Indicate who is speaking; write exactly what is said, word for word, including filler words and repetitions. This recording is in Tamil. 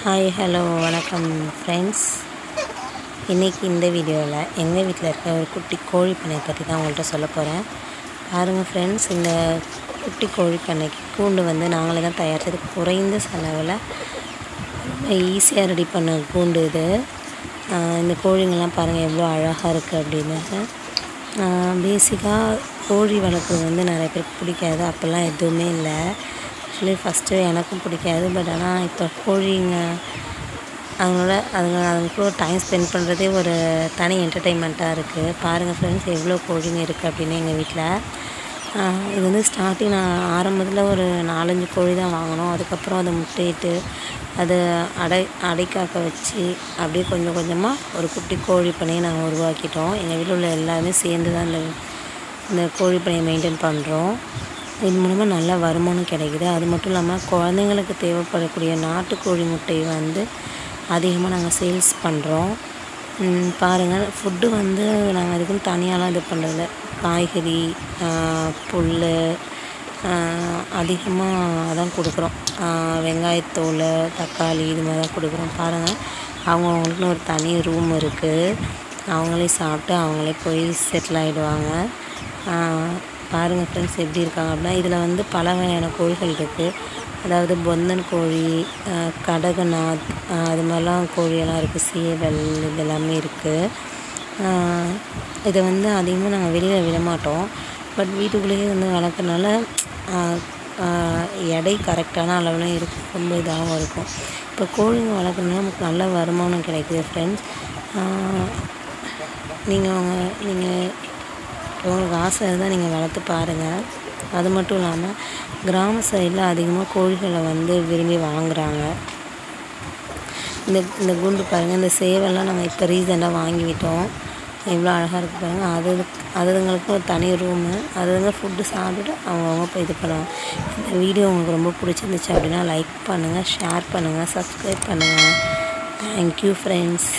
Speaker 1: ஹாய் ஹலோ வணக்கம் ஃப்ரெண்ட்ஸ். இன்றைக்கி இந்த வீடியோவில் எங்கள் வீட்டில் இருக்க ஒரு குட்டி கோழி பண்ணை பற்றி தான் உங்கள்கிட்ட சொல்ல போகிறேன். பாருங்கள் ஃப்ரெண்ட்ஸ், இந்த குட்டி கோழி பண்ணைக்கு கூண்டு வந்து நாங்களே தான் தயாரித்தது. குறைந்த செலவில் ரொம்ப ஈஸியாக ரெடி பண்ண கூண்டு இது. இந்த கோழிங்கெல்லாம் பாருங்கள் எவ்வளோ அழகாக இருக்குது அப்படின்னு. பேசிக்காக கோழி வளர்க்குறது வந்து நிறைய பேருக்கு பிடிக்காது, அப்போல்லாம் எதுவுமே இல்லை. ஆக்சுவலி ஃபஸ்ட்டு எனக்கும் பிடிக்காது. பட் ஆனால் இப்போ கோழிங்க அவங்களோட அதுங்க அதுங்களுக்குள்ள டைம் ஸ்பெண்ட் பண்ணுறதே ஒரு தனி என்டர்டெயின்மெண்ட்டாக இருக்குது. பாருங்கள் ஃப்ரெண்ட்ஸ், எவ்வளோ கோழிங்க இருக்குது அப்படின்னு எங்கள் வீட்டில். இது வந்து ஸ்டார்டிங் நான் ஆரம்பத்தில் ஒரு நாலஞ்சு கோழி தான் வாங்கினோம். அதுக்கப்புறம் அதை முட்டையிட்டு அதை அடை அடைக்காக்க வச்சு அப்படியே கொஞ்சம் கொஞ்சமாக ஒரு குட்டி கோழி பண்ணையை நாங்கள் உருவாக்கிட்டோம். எங்கள் வீட்டில் உள்ள எல்லாருமே சேர்ந்து தான் இந்த இந்த கோழி பண்ணையை மெயின்டைன் பண்ணுறோம். இது மூலமாக நல்ல வருமானம் கிடைக்குது. அது மட்டும் இல்லாமல் குழந்தைங்களுக்கு தேவைப்படக்கூடிய நாட்டுக்கோழி முட்டையை வந்து அதிகமாக நாங்கள் சேல்ஸ் பண்ணுறோம். பாருங்கள், ஃபுட்டு வந்து நாங்கள் அதுக்குன்னு தனியாலாம் இது பண்ணுறதில்ல. காய்கறி, புல் அதிகமாக தான் கொடுக்குறோம். வெங்காயத்தோல், தக்காளி இது மாதிரி தான் கொடுக்குறோம். பாருங்கள், அவங்கவுங்களுக்குன்னு ஒரு தனி ரூம் இருக்குது. அவங்களே சாப்பிட்டு அவங்களே போய் செட்டில் ஆகிடுவாங்க. பாருங்கள் ஃப்ரெண்ட்ஸ் எப்படி இருக்காங்க அப்படின்னா, இதில் வந்து பல வகையான கோழிகள் இருக்குது. அதாவது பொந்தன் கோழி, கடகநாத், அது மாதிரிலாம் கோழியெல்லாம் இருக்குது. சேவல் இது எல்லாமே இருக்குது. இதை வந்து அதிகமாக நாங்கள் வெளியில் விட மாட்டோம். பட் வீட்டுக்குள்ளேயே வந்து வளர்க்குறதுனால எடை கரெக்டான அளவில் இருக்கும், ரொம்ப இதாகவும் இருக்கும். இப்போ கோழிங்க வளர்க்குறதுனால நமக்கு நல்ல வருமானம் கிடைக்குது ஃப்ரெண்ட்ஸ். நீங்கள் அவங்க நீங்கள் உங்களுக்கு ஆசை இருந்தால் நீங்கள் வளர்த்து பாருங்கள். அது மட்டும் இல்லாமல் கிராம சைடில் அதிகமாக கோழிகளை வந்து விரும்பி வாங்குகிறாங்க. இந்த இந்த குண்டு பாருங்கள், இந்த சேவெல்லாம் நாங்கள் இப்போ ரீசெண்டாக வாங்கிவிட்டோம். எவ்வளோ அழகாக இருக்குது பாருங்கள். அது அதுங்களுக்கு ஒரு தனி ரூமு. அதுங்க ஃபுட்டு சாப்பிட்டுட்டு அவங்கவுங்க போய் இது பண்ணுவாங்க. இந்த வீடியோ உங்களுக்கு ரொம்ப பிடிச்சிருந்துச்சு அப்படின்னா லைக் பண்ணுங்கள், ஷேர் பண்ணுங்கள், சப்ஸ்கிரைப் பண்ணுங்கள். Thank you friends.